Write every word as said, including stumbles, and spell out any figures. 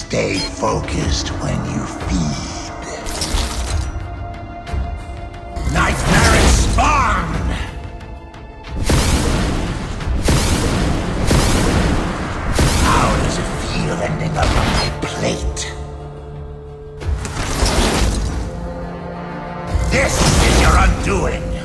Stay focused when you feed. Nightmare spawn! How does it feel ending up on my plate? This is your undoing!